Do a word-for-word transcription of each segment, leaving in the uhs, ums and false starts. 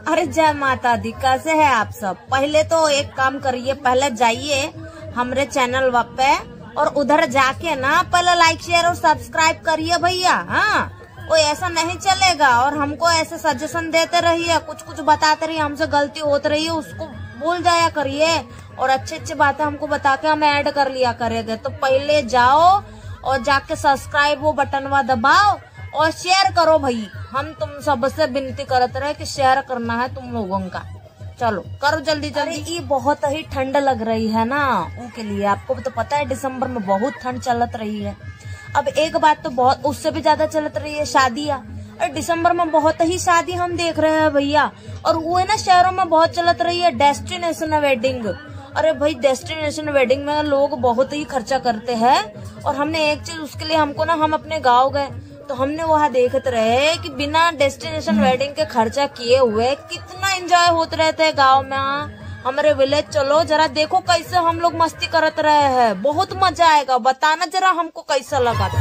अरे जय माता दी, कैसे है आप सब। पहले तो एक काम करिए, पहले जाइए हमारे चैनल पे और उधर जाके ना पहले लाइक शेयर और सब्सक्राइब करिए भैया। हाँ, वो ऐसा नहीं चलेगा। और हमको ऐसे सजेशन देते रहिए, कुछ कुछ बताते रहिए, हमसे गलती होती रही है उसको भूल जाया करिए और अच्छी अच्छी बातें हमको बता के हम ऐड कर लिया करेंगे। तो पहले जाओ और जाके सब्सक्राइब वो बटनवा दबाओ और शेयर करो भाई। हम तुम सबसे विनती करते रहे कि शेयर करना है तुम लोगों का। चलो करो जल्दी जल्दी। ये बहुत ही ठंड लग रही है ना, उनके लिए। आपको तो पता है दिसंबर में बहुत ठंड चलत रही है। अब एक बात तो बहुत उससे भी ज्यादा चलत रही है, शादियाँ। और दिसंबर में बहुत ही शादी हम देख रहे हैं भैया। और वो है ना शहरों में बहुत चलत रही है डेस्टिनेशन वेडिंग। अरे भाई डेस्टिनेशन वेडिंग में लोग बहुत ही खर्चा करते हैं। और हमने एक चीज उसके लिए हमको ना, हम अपने गाँव गए तो हमने वहाँ देखते रहे कि बिना डेस्टिनेशन वेडिंग के खर्चा किए हुए कितना एंजॉय होते रहते हैं गाँव में, हमारे विलेज। चलो जरा देखो कैसे हम लोग मस्ती करते रहे हैं, बहुत मजा आएगा। बताना जरा हमको कैसा लगा।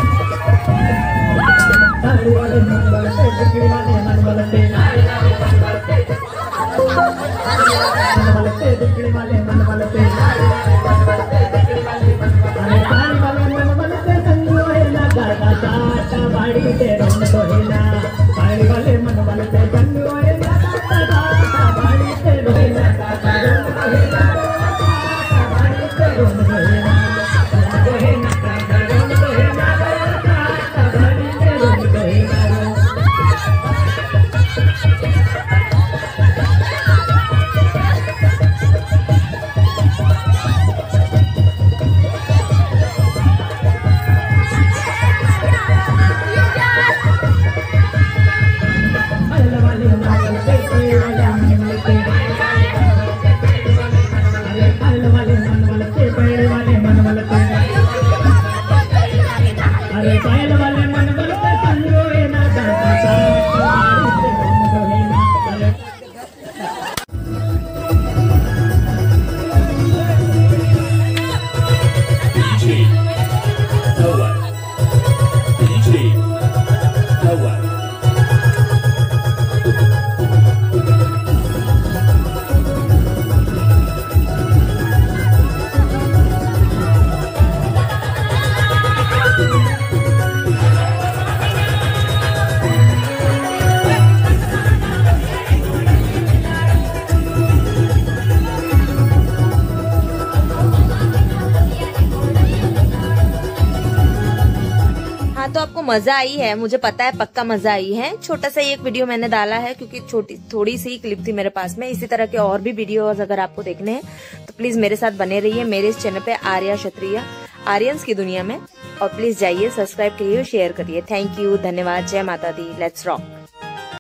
तो आपको मजा आई है, मुझे पता है पक्का मजा आई है। छोटा सा एक वीडियो मैंने डाला है क्योंकि छोटी थोड़ी सी क्लिप थी मेरे पास में। इसी तरह के और भी वीडियोस अगर आपको देखने हैं तो प्लीज मेरे साथ बने रहिए मेरे इस चैनल पे आर्या क्षत्रिय, आर्यंस की दुनिया में। और प्लीज जाइए सब्सक्राइब करिए और शेयर करिए। थैंक यू, धन्यवाद, जय माता दी, लेट्स रॉक।